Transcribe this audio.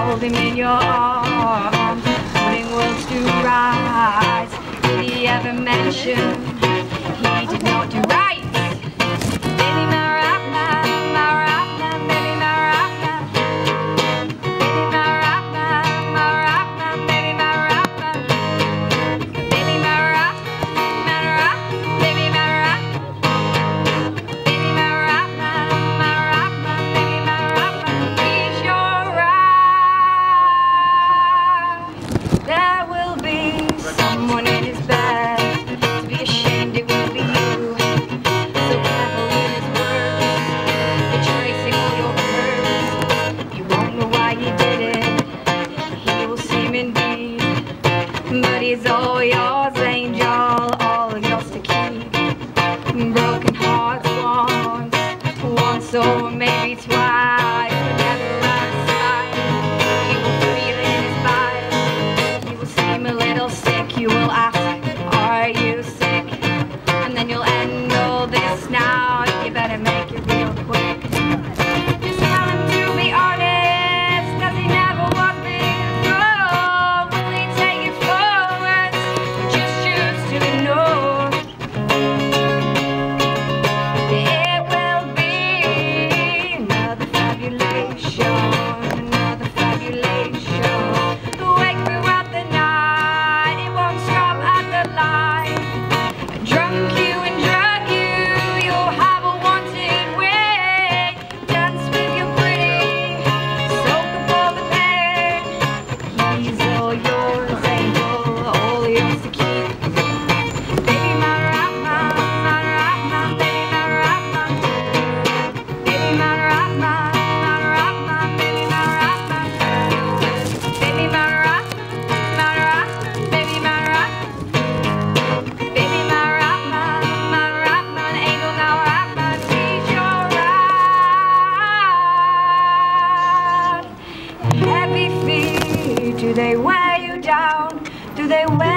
hold him in your arms, putting worlds to rise. Did he ever mention he did not do right? Baby Marapna, Marapna, baby Marapna, baby Marapna, Marapna, baby Marapna, baby Marapna, Marapna, baby Marapna, baby Marapna, Marapna, baby Marapna. He's your right. There will be someone in his bed. To be ashamed, it will be you. So careful with his words, you're tracing all your curves. You won't know why you did it. He will seem indeed, but he's all yours, angel, all yours to keep. Broken hearts once or maybe twice, but never out of sight. You will feel it in his bite. You will seem a little sick. You will ask, are you sick? And then you'll end all this now. You better make it real quick. Just tell him to be honest, 'cause he never was before. Will he take it forward, or just choose to ignore? It will be another fabulation, another fabulation. Wake throughout the night, it won't stop at the light. Drunk you and drug you, you'll have a wanted way. Dance with your pretty, soak up all the pain. He's all yours, angel, all yours to keep. Baby Marapna, Marapna, baby Marapna, baby Marapna, Marapna, baby Marapna, baby Marapna, Marapna, baby Marapna, baby Marapna, Marapna, angel Marapna. He's your right. Heavy feet, do they weigh you down? Do they weigh